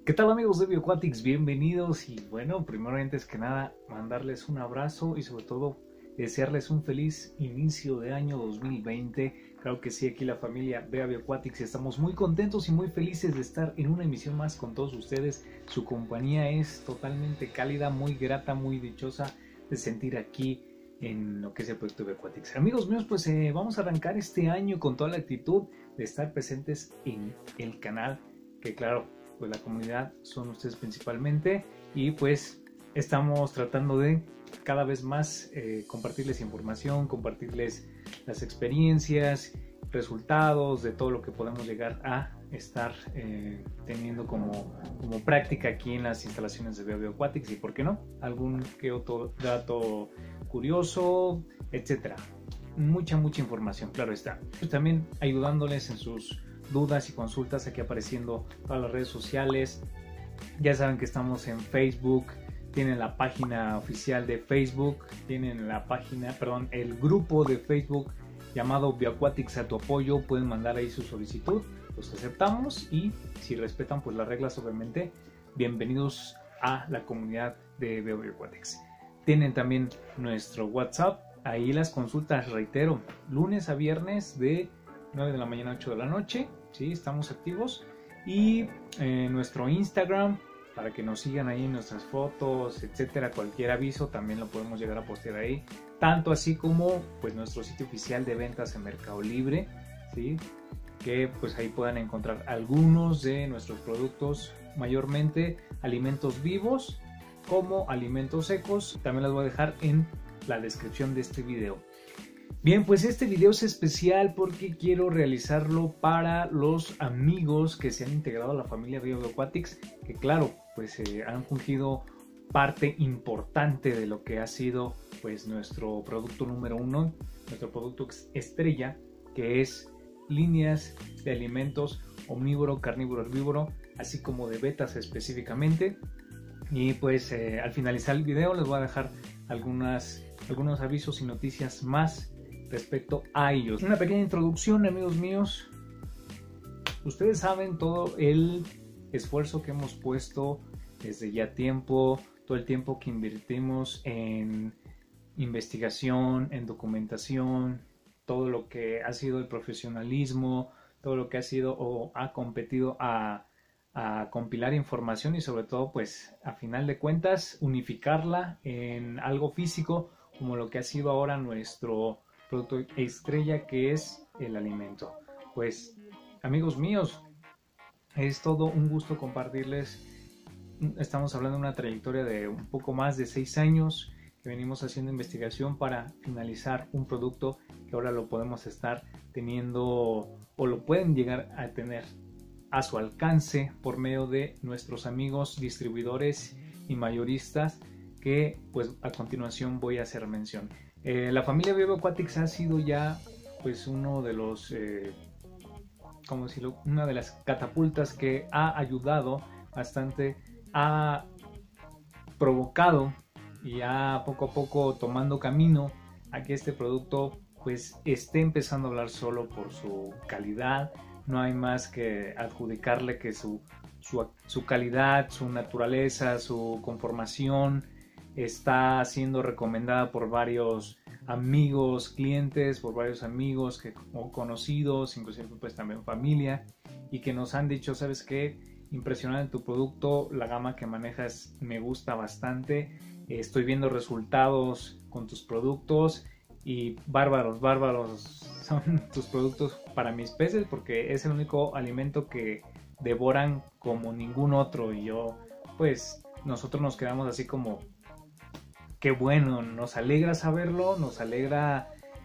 ¿Qué tal amigos de Bioquatics? Bienvenidos y bueno, primero antes que nada mandarles un abrazo y sobre todo desearles un feliz inicio de año 2020. Claro que sí, aquí la familia Vea Bioquatics estamos muy contentos y muy felices de estar en una emisión más con todos ustedes. Su compañía es totalmente cálida, muy grata, muy dichosa de sentir aquí en lo que es el proyecto Bioquatics. Amigos míos, pues vamos a arrancar este año con toda la actitud de estar presentes en el canal, que claro, pues la comunidad son ustedes principalmente y pues estamos tratando de cada vez más compartirles información, compartirles las experiencias, resultados de todo lo que podemos llegar a estar teniendo como práctica aquí en las instalaciones de Bioquatics y por qué no, algún que otro dato curioso, etcétera. Mucha información, claro está. Pues también ayudándoles en sus dudas y consultas aquí apareciendo todas las redes sociales. Ya saben que estamos en Facebook, tienen la página oficial de Facebook, tienen la página, perdón, el grupo de Facebook llamado Bioquatics a tu apoyo. Pueden mandar ahí su solicitud, los aceptamos y si respetan pues las reglas, obviamente bienvenidos a la comunidad de Bioquatics. Tienen también nuestro WhatsApp, ahí las consultas, reitero, lunes a viernes de 9 de la mañana a 8 de la noche. Sí, estamos activos. Y nuestro Instagram, para que nos sigan ahí en nuestras fotos, etcétera. Cualquier aviso también lo podemos llegar a postear ahí. Tanto así como pues nuestro sitio oficial de ventas en Mercado Libre, ¿sí? Que pues ahí puedan encontrar algunos de nuestros productos, mayormente alimentos vivos como alimentos secos. También las voy a dejar en la descripción de este video. Bien, pues este video es especial porque quiero realizarlo para los amigos que se han integrado a la familia Bioquatics, que claro, pues han fungido parte importante de lo que ha sido pues nuestro producto número uno, nuestro producto estrella, que es líneas de alimentos omnívoro, carnívoro, herbívoro, así como de betas específicamente. Y pues al finalizar el video les voy a dejar algunos avisos y noticias más respecto a ellos. Una pequeña introducción, amigos míos. Ustedes saben todo el esfuerzo que hemos puesto desde ya tiempo, todo el tiempo que invertimos en investigación, en documentación, todo lo que ha sido el profesionalismo, todo lo que ha sido o ha competido a compilar información y sobre todo pues a final de cuentas unificarla en algo físico como lo que ha sido ahora nuestro producto estrella, que es el alimento. Pues amigos míos, es todo un gusto compartirles. Estamos hablando de una trayectoria de un poco más de 6 años que venimos haciendo investigación para finalizar un producto que ahora lo podemos estar teniendo o lo pueden llegar a tener a su alcance por medio de nuestros amigos distribuidores y mayoristas, que pues a continuación voy a hacer mención. La familia Bioquatics ha sido ya pues uno de los ¿cómo decirlo? Una de las catapultas que ha ayudado bastante, ha provocado y ha poco a poco tomando camino a que este producto pues esté empezando a hablar solo por su calidad. No hay más que adjudicarle que su calidad, su naturaleza, su conformación está siendo recomendada por varios amigos, clientes, por varios amigos o conocidos, inclusive pues también familia, y que nos han dicho, ¿sabes qué? Impresionante tu producto, la gama que manejas me gusta bastante, estoy viendo resultados con tus productos y bárbaros son tus productos para mis peces, porque es el único alimento que devoran como ningún otro. Y yo pues nosotros nos quedamos así como qué bueno, nos alegra saberlo, nos alegra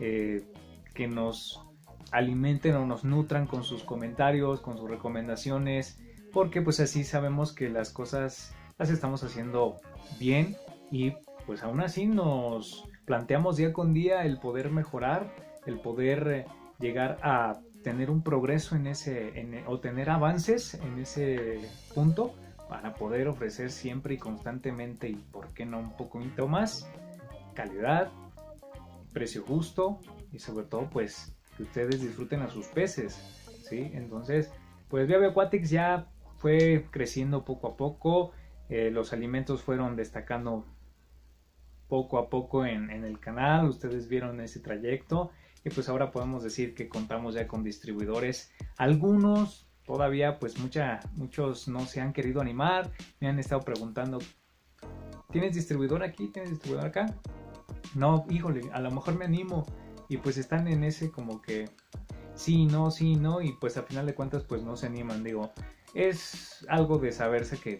que nos alimenten o nos nutran con sus comentarios, con sus recomendaciones, porque pues así sabemos que las cosas las estamos haciendo bien y pues aún así nos planteamos día con día el poder mejorar, el poder llegar a tener un progreso o tener avances en ese punto, para poder ofrecer siempre y constantemente, y por qué no un poquito más, calidad, precio justo y sobre todo pues que ustedes disfruten a sus peces, ¿sí? Entonces pues Bioquatics ya fue creciendo poco a poco, los alimentos fueron destacando poco a poco en el canal, ustedes vieron ese trayecto y pues ahora podemos decir que contamos ya con distribuidores, algunos todavía pues muchos no se han querido animar, me han estado preguntando, ¿tienes distribuidor aquí? ¿Tienes distribuidor acá? No, híjole, a lo mejor me animo y pues están en ese como que sí, no, y pues a final de cuentas pues no se animan, digo, es algo de saberse que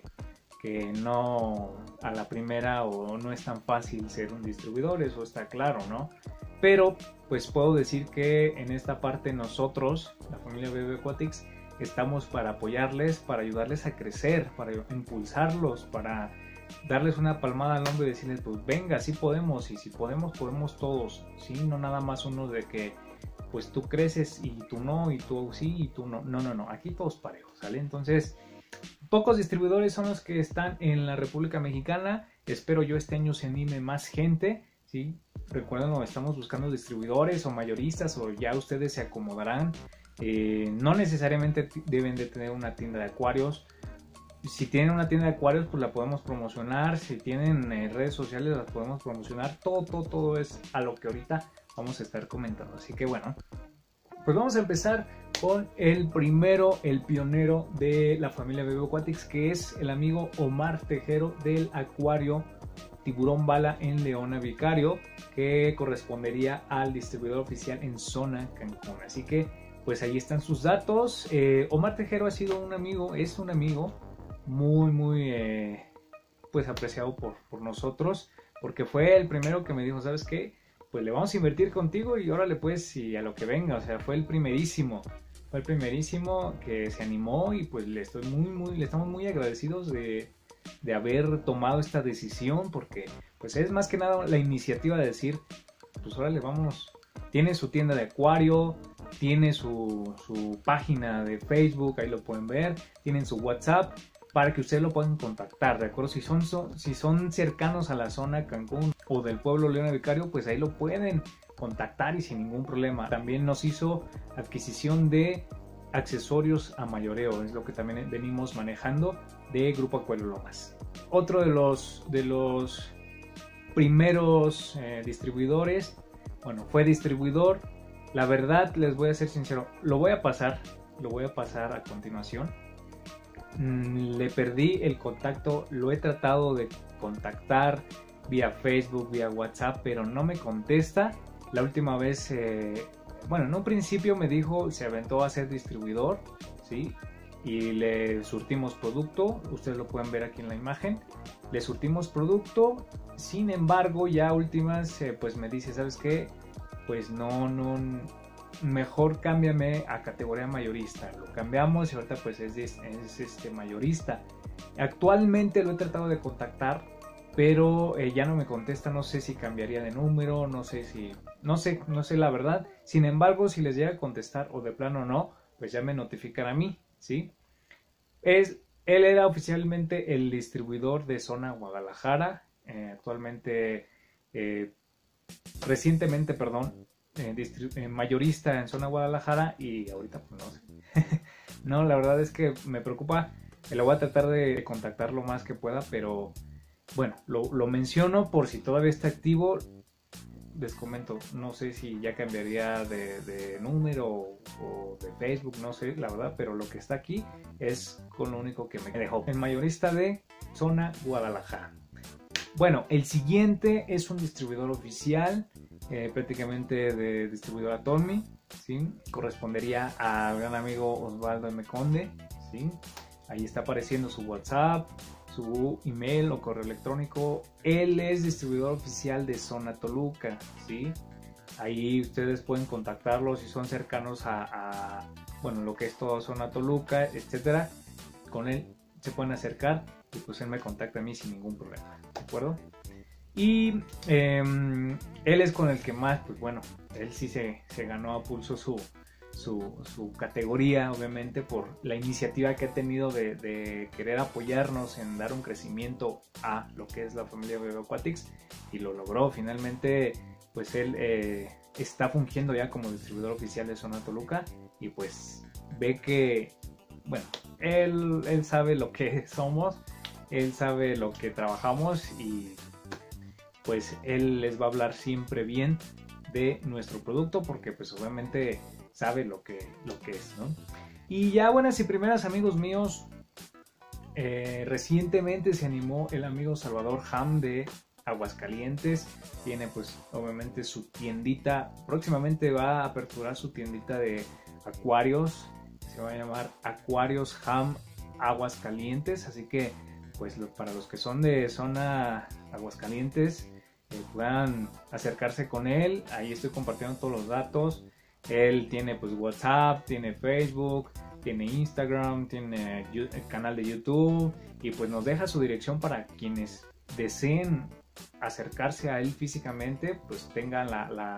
no a la primera o no es tan fácil ser un distribuidor, eso está claro, ¿no? Pero pues puedo decir que en esta parte nosotros, la familia BB Aquatics, estamos para apoyarles, para ayudarles a crecer, para impulsarlos, para darles una palmada al hombro y decirles pues venga, sí podemos, y si podemos, podemos todos, ¿sí? No nada más uno de que pues tú creces y tú no, y tú sí y tú no, no, aquí todos parejos, ¿sale? Entonces pocos distribuidores son los que están en la República Mexicana. Espero yo este año se anime más gente, ¿sí? Recuerden, estamos buscando distribuidores o mayoristas o ya ustedes se acomodarán. No necesariamente deben de tener una tienda de acuarios. Si tienen una tienda de acuarios, pues la podemos promocionar. Si tienen redes sociales, las podemos promocionar. Todo es a lo que ahorita vamos a estar comentando. Así que bueno, pues vamos a empezar con el primero, el pionero de la familia BB Aquatics, que es el amigo Omar Tejero del acuario Tiburón Bala en Leona Vicario, que correspondería al distribuidor oficial en zona Cancún. Así que pues ahí están sus datos. Omar Tejero ha sido un amigo, es un amigo muy pues apreciado por nosotros, porque fue el primero que me dijo, ¿sabes qué? Pues le vamos a invertir contigo y órale pues y a lo que venga, o sea, fue el primerísimo que se animó y pues le estamos muy agradecidos de haber tomado esta decisión, porque pues es más que nada la iniciativa de decir, pues órale, vamos, tiene su tienda de acuario, tiene su página de Facebook, ahí lo pueden ver, tienen su WhatsApp, para que ustedes lo puedan contactar, ¿de acuerdo? Si son cercanos a la zona Cancún o del pueblo Leona Vicario, pues ahí lo pueden contactar y sin ningún problema. También nos hizo adquisición de accesorios a mayoreo, es lo que también venimos manejando de Grupo Acuario Lomas. Otro de los primeros distribuidores, bueno, fue distribuidor. La verdad, les voy a ser sincero, lo voy a pasar a continuación. Le perdí el contacto, lo he tratado de contactar vía Facebook, vía WhatsApp, pero no me contesta. La última vez, bueno, en un principio me dijo, se aventó a ser distribuidor, ¿sí? Y le surtimos producto, ustedes lo pueden ver aquí en la imagen, le surtimos producto, sin embargo, ya últimas, pues me dice, ¿sabes qué? Pues no, mejor cámbiame a categoría mayorista. Lo cambiamos y ahorita pues es mayorista. Actualmente lo he tratado de contactar, pero ya no me contesta. No sé si cambiaría de número, no sé la verdad. Sin embargo, si les llega a contestar o de plano no, pues ya me notifican a mí, ¿sí? Él era oficialmente el distribuidor de zona Guadalajara. Actualmente, recientemente, perdón, mayorista en zona Guadalajara, y ahorita pues no sé. No, la verdad es que me preocupa. Lo voy a tratar de contactar lo más que pueda, pero bueno, lo menciono por si todavía está activo. Les comento, no sé si ya cambiaría de número o de Facebook, no sé la verdad, pero lo que está aquí es con lo único que me dejó. El mayorista de zona Guadalajara. Bueno, el siguiente es un distribuidor oficial, prácticamente de distribuidora Tommy, ¿sí? Correspondería al gran amigo Osvaldo M. Conde, ¿sí? Ahí está apareciendo su WhatsApp, su email o correo electrónico. Él es distribuidor oficial de zona Toluca, ¿sí? Ahí ustedes pueden contactarlo si son cercanos a bueno, lo que es toda zona Toluca, etcétera. Con él se pueden acercar y pues él me contacta a mí sin ningún problema, ¿de acuerdo? Y él es con el que más, pues bueno, él sí se ganó a pulso su categoría, obviamente, por la iniciativa que ha tenido de querer apoyarnos en dar un crecimiento a lo que es la familia BB Aquatics, y lo logró. Finalmente, pues él está fungiendo ya como distribuidor oficial de zona Toluca, y pues ve que, bueno, él sabe lo que somos, él sabe lo que trabajamos y pues él les va a hablar siempre bien de nuestro producto porque pues obviamente sabe lo que es, ¿no? Y ya buenas y primeras, amigos míos, recientemente se animó el amigo Salvador Ham de Aguascalientes. Tiene pues obviamente su tiendita, próximamente va a aperturar su tiendita de acuarios, se va a llamar Acuarios Ham Aguascalientes, así que pues para los que son de zona Aguascalientes puedan acercarse con él. Ahí estoy compartiendo todos los datos. Él tiene pues WhatsApp, tiene Facebook, tiene Instagram, tiene el canal de YouTube y pues nos deja su dirección para quienes deseen acercarse a él físicamente, pues tengan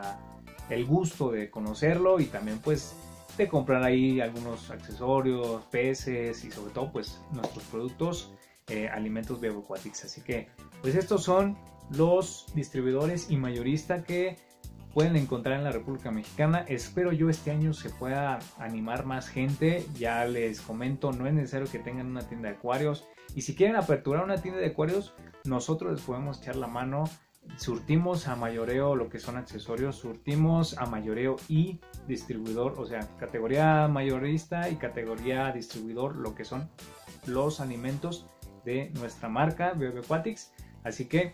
el gusto de conocerlo y también pues de comprar ahí algunos accesorios, peces y sobre todo pues nuestros productos, alimentos BioAquatics. Así que pues estos son los distribuidores y mayorista que pueden encontrar en la República Mexicana. Espero yo este año se pueda animar más gente. Ya les comento, no es necesario que tengan una tienda de acuarios, y si quieren aperturar una tienda de acuarios, nosotros les podemos echar la mano. Surtimos a mayoreo lo que son accesorios, surtimos a mayoreo y distribuidor, o sea, categoría mayorista y categoría distribuidor, lo que son los alimentos de nuestra marca BioAquatics. Así que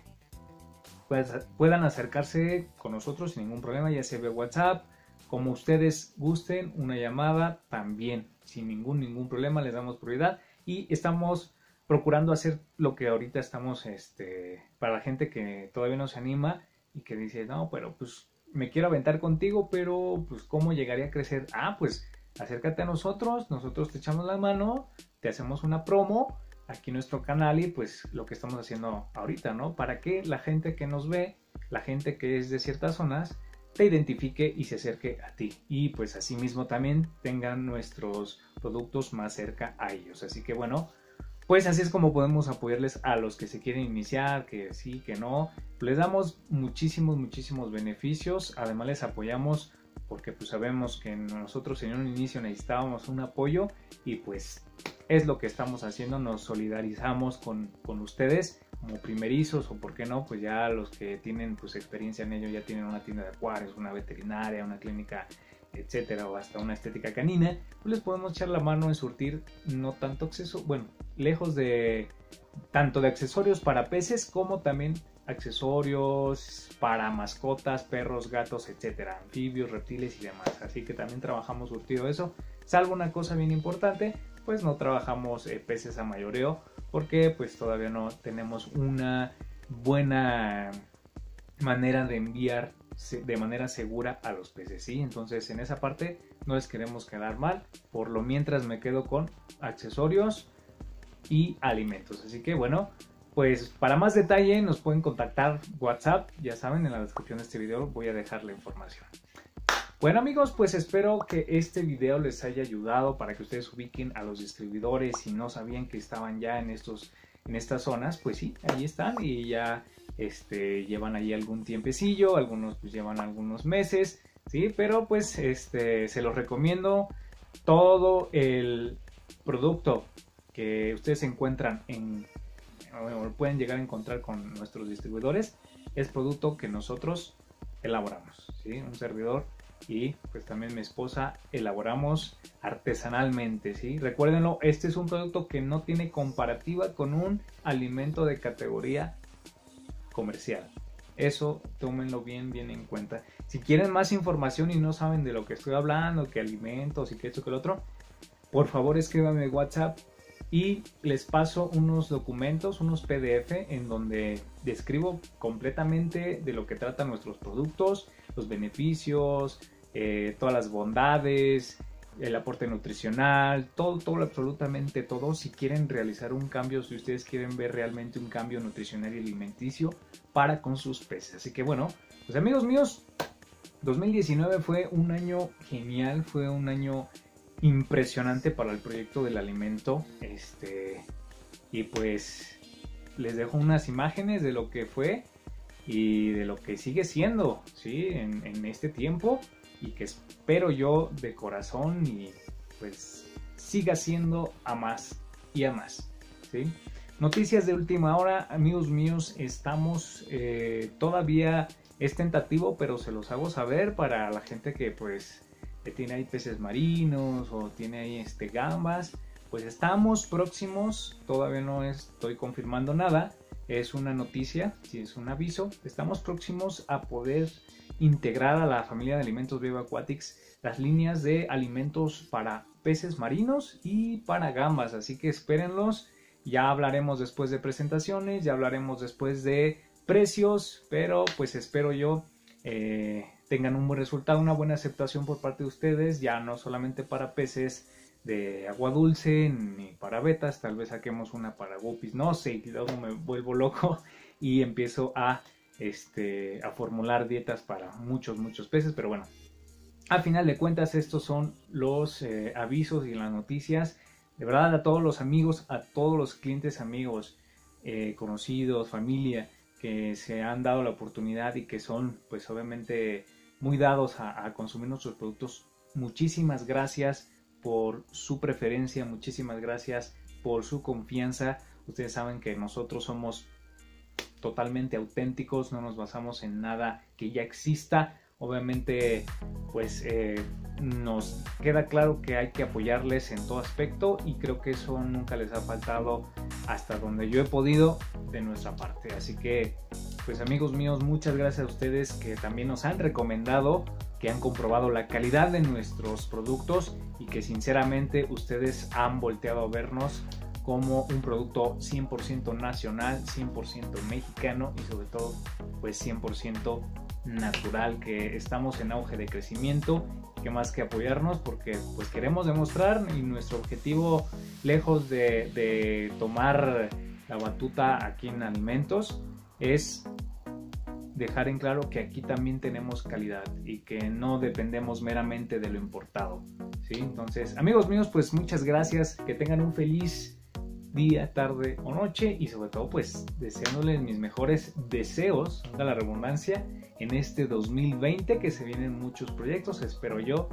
pues puedan acercarse con nosotros sin ningún problema, ya sea vía WhatsApp, como ustedes gusten, una llamada también, sin ningún problema, les damos prioridad y estamos procurando hacer lo que ahorita estamos, para la gente que todavía no se anima y que dice, no, pero pues me quiero aventar contigo, pero pues ¿cómo llegaría a crecer? Pues acércate a nosotros te echamos la mano, te hacemos una promo aquí en nuestro canal y pues lo que estamos haciendo ahorita, ¿no? Para que la gente que nos ve, la gente que es de ciertas zonas, te identifique y se acerque a ti. Y pues así mismo también tengan nuestros productos más cerca a ellos. Así que bueno, pues así es como podemos apoyarles a los que se quieren iniciar, que sí, que no. Les damos muchísimos beneficios. Además les apoyamos porque pues sabemos que nosotros en un inicio necesitábamos un apoyo y pues es lo que estamos haciendo, nos solidarizamos con ustedes como primerizos o por qué no, pues ya los que tienen pues experiencia en ello, ya tienen una tienda de acuarios, una veterinaria, una clínica, etcétera, o hasta una estética canina, pues les podemos echar la mano en surtir no tanto acceso, bueno, lejos de tanto de accesorios para peces como también accesorios para mascotas, perros, gatos, etcétera, anfibios, reptiles y demás. Así que también trabajamos surtido eso, salvo una cosa bien importante, pues no trabajamos peces a mayoreo porque pues todavía no tenemos una buena manera de enviar de manera segura a los peces, ¿sí? Entonces en esa parte no les queremos quedar mal, por lo mientras me quedo con accesorios y alimentos. Así que bueno, pues para más detalle nos pueden contactar WhatsApp, ya saben, en la descripción de este video voy a dejar la información. Bueno amigos, pues espero que este video les haya ayudado para que ustedes ubiquen a los distribuidores. Si no sabían que estaban ya en estas zonas, pues sí, ahí están y ya llevan ahí algún tiempecillo, algunos pues llevan algunos meses, sí, pero pues se los recomiendo. Todo el producto que ustedes encuentran o pueden llegar a encontrar con nuestros distribuidores es producto que nosotros elaboramos, ¿sí? Un servidor y pues también mi esposa elaboramos artesanalmente, ¿sí? Recuérdenlo, este es un producto que no tiene comparativa con un alimento de categoría comercial. Eso tómenlo bien en cuenta. Si quieren más información y no saben de lo que estoy hablando, que alimentos y que esto que lo otro, por favor escríbanme WhatsApp y les paso unos documentos, unos PDF en donde describo completamente de lo que tratan nuestros productos, los beneficios, todas las bondades, el aporte nutricional, todo, absolutamente todo. Si quieren realizar un cambio, si ustedes quieren ver realmente un cambio nutricional y alimenticio para con sus peces. Así que bueno, pues amigos míos, 2019 fue un año genial, fue un año impresionante para el proyecto del alimento, y pues les dejo unas imágenes de lo que fue y de lo que sigue siendo, ¿sí? en este tiempo, y que espero yo de corazón y pues siga siendo a más y a más, ¿sí? Noticias de última hora, amigos míos, estamos todavía es tentativo, pero se los hago saber para la gente que pues tiene ahí peces marinos o tiene ahí gambas. Pues estamos próximos, todavía no estoy confirmando nada, es una noticia, sí, es un aviso. Estamos próximos a poder integrar a la familia de alimentos Viva Aquatics las líneas de alimentos para peces marinos y para gambas, así que espérenlos. Ya hablaremos después de presentaciones, ya hablaremos después de precios, pero pues espero yo tengan un buen resultado, una buena aceptación por parte de ustedes, ya no solamente para peces de agua dulce ni para betas, tal vez saquemos una para guppies, no sé, y luego me vuelvo loco y empiezo a formular dietas para muchos peces, pero bueno, a final de cuentas estos son los avisos y las noticias. De verdad, a todos los amigos, a todos los clientes amigos, conocidos, familia, que se han dado la oportunidad y que son pues obviamente muy dados a consumir nuestros productos, muchísimas gracias por su preferencia, muchísimas gracias por su confianza. Ustedes saben que nosotros somos totalmente auténticos, no nos basamos en nada que ya exista. Obviamente pues nos queda claro que hay que apoyarles en todo aspecto y creo que eso nunca les ha faltado hasta donde yo he podido de nuestra parte. Así que pues amigos míos, muchas gracias a ustedes que también nos han recomendado, que han comprobado la calidad de nuestros productos y que sinceramente ustedes han volteado a vernos como un producto 100% nacional, 100% mexicano y sobre todo pues 100% natural, que estamos en auge de crecimiento, que más que apoyarnos porque pues queremos demostrar, y nuestro objetivo, lejos de tomar la batuta aquí en alimentos, es dejar en claro que aquí también tenemos calidad y que no dependemos meramente de lo importado, ¿sí? Entonces, amigos míos, pues muchas gracias, que tengan un feliz día, tarde o noche y sobre todo pues deseándoles mis mejores deseos, valga la redundancia, en este 2020, que se vienen muchos proyectos. Espero yo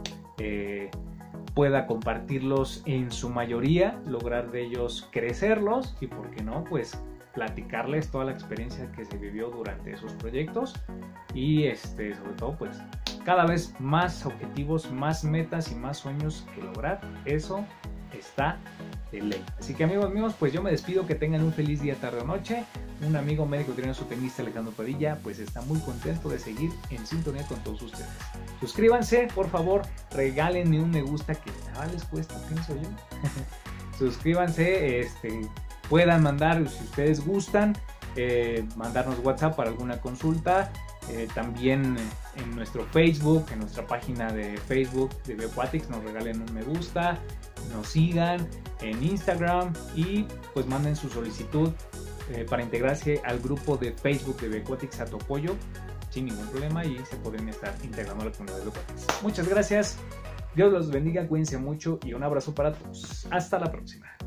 pueda compartirlos en su mayoría, lograr de ellos crecerlos y por qué no pues platicarles toda la experiencia que se vivió durante esos proyectos y sobre todo pues cada vez más objetivos, más metas y más sueños que lograr. Eso está de ley. Así que amigos míos, pues yo me despido, que tengan un feliz día, tarde o noche. Un amigo médico veterinario zootecnista, Alejandro Padilla, pues está muy contento de seguir en sintonía con todos ustedes. Suscríbanse, por favor, regálenme un me gusta, que nada les cuesta, pienso yo. Suscríbanse, puedan mandar, si ustedes gustan, mandarnos WhatsApp para alguna consulta. También en nuestro Facebook, en nuestra página de Facebook de Viva Aquatics, nos regalen un me gusta, nos sigan en Instagram y pues manden su solicitud para integrarse al grupo de Facebook de Viva Aquatics a tu apoyo sin ningún problema y se pueden estar integrando a la comunidad de Viva Aquatics. Muchas gracias, Dios los bendiga, cuídense mucho y un abrazo para todos. Hasta la próxima.